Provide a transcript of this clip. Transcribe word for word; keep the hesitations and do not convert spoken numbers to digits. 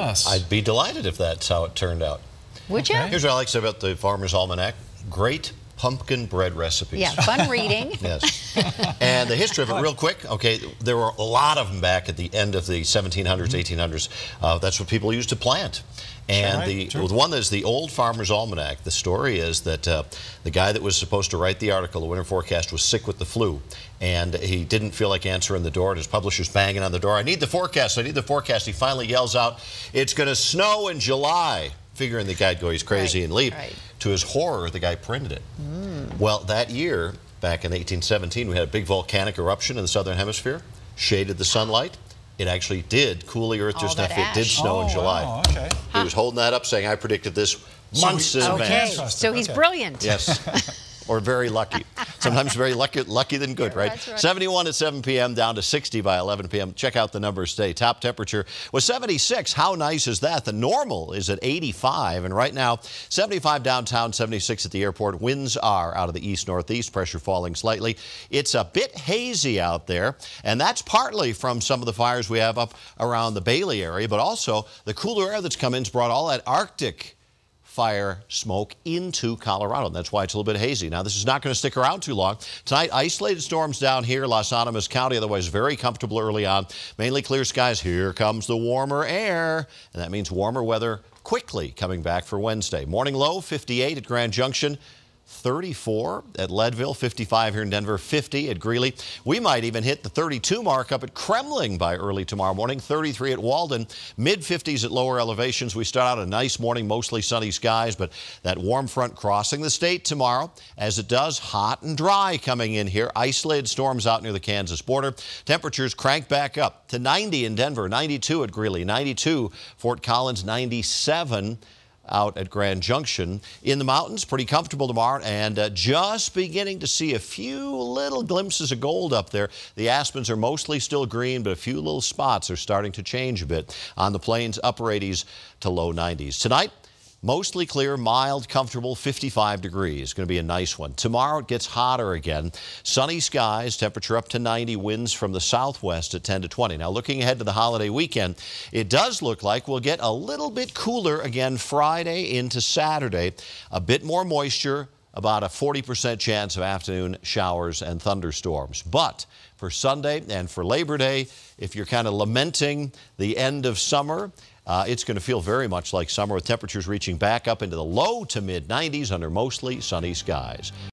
us. I'd be delighted if that's how it turned out. Would you? Okay. Here's what I like to say about the Farmer's Almanac. Great pumpkin bread recipes. Yeah, fun reading. Yes. And the history of it, real quick, okay, there were a lot of them back at the end of the seventeen hundreds, eighteen hundreds. Uh, that's what people used to plant. And Right, the, sure. the one that's the old Farmer's Almanac, the story is that uh, the guy that was supposed to write the article, the winter forecast, was sick with the flu. And he didn't feel like answering the door, and his publisher's banging on the door. I need the forecast, I need the forecast. He finally yells out, "It's going to snow in July." Figuring the guy'd go, he's crazy, Right, and leave. right. To his horror, the guy printed it. Mm. Well, that year, back in eighteen seventeen, we had a big volcanic eruption in the southern hemisphere, shaded the sunlight. It actually did cool the earth All just that enough. It did ash. snow oh, in July. Wow, okay. He was holding that up, saying, "I predicted this So months we- in so we Okay, advance." trust so him. he's Okay. brilliant. Yes. Or very lucky. Sometimes very lucky, lucky than good, right? That's right. seventy-one at seven p m, down to sixty by eleven p m Check out the numbers today. Top temperature was seventy-six. How nice is that? The normal is at eighty-five. And right now, seventy-five downtown, seventy-six at the airport. Winds are out of the east-northeast. Pressure falling slightly. It's a bit hazy out there. And that's partly from some of the fires we have up around the Bailey area. But also, the cooler air that's come in has brought all that Arctic fire smoke into Colorado, and that's why it's a little bit hazy. Now, this is not going to stick around too long. Tonight, isolated storms down here, Las Animas County, otherwise very comfortable early on. Mainly clear skies. Here comes the warmer air, and that means warmer weather quickly coming back for Wednesday. Morning low, fifty-eight at Grand Junction. thirty-four at Leadville, fifty-five here in Denver, fifty at Greeley. We might even hit the thirty-two mark up at Kremling by early tomorrow morning, thirty-three at Walden, mid fifties at lower elevations. We start out a nice morning, mostly sunny skies, but that warm front crossing the state tomorrow, as it does, hot and dry coming in here. Isolated storms out near the Kansas border. Temperatures crank back up to ninety in Denver, ninety-two at Greeley, ninety-two Fort Collins, ninety-seven out at Grand Junction. In the mountains, pretty comfortable tomorrow, and uh, just beginning to see a few little glimpses of gold up there. The aspens are mostly still green, but a few little spots are starting to change a bit. On the plains, upper eighties to low nineties. Tonight, mostly clear, mild, comfortable, fifty-five degrees. Going to be a nice one. Tomorrow it gets hotter again. Sunny skies, temperature up to ninety, winds from the southwest at ten to twenty. Now looking ahead to the holiday weekend, it does look like we'll get a little bit cooler again Friday into Saturday. A bit more moisture, about a forty percent chance of afternoon showers and thunderstorms. But for Sunday and for Labor Day, if you're kind of lamenting the end of summer, Uh, it's going to feel very much like summer, with temperatures reaching back up into the low to mid nineties under mostly sunny skies.